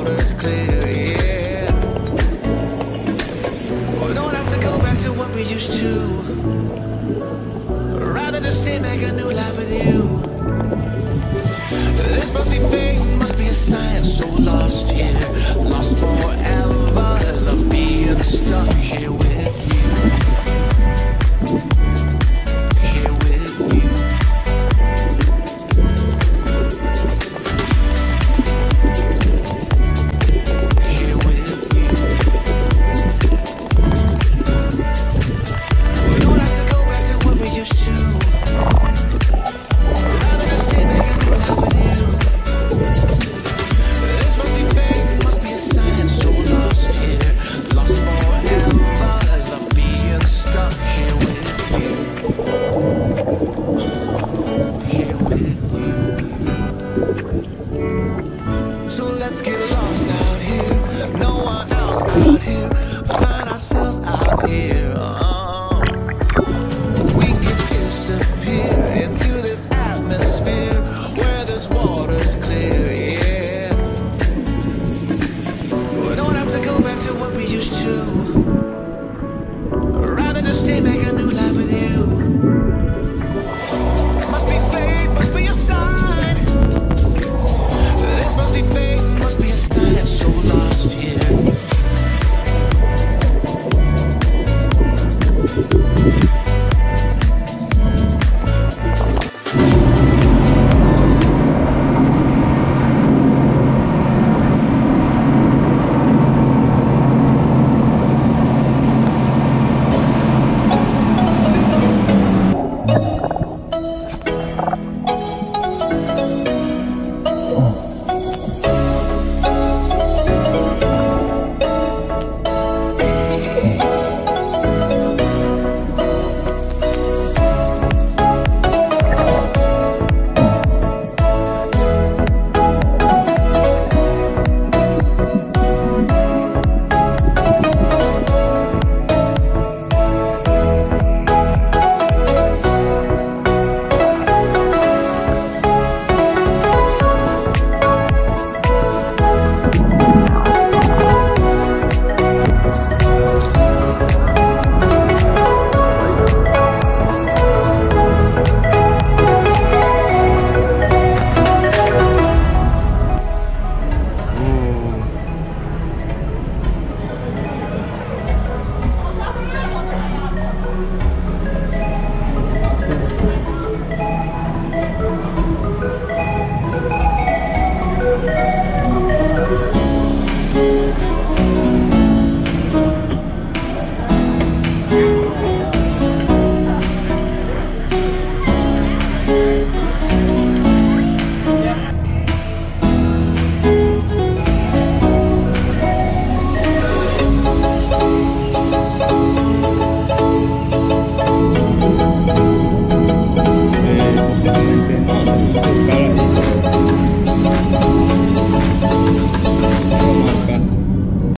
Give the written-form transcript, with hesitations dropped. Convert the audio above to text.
water's clear, yeah. We don't have to go back to what we used to. Rather than stay, make a new life with you. This must be fate, must be a sign. So lost here, lost forever. Love being stuck here with you. Here with you. Here with you. We don't have to go back to what we used to. Rather than stay, make a new life with you. This must be fate, must be a sign. So lost here, lost forever. Love being stuck here with you. Here with you. So let's get lost out here. No one else out here. Find ourselves out here.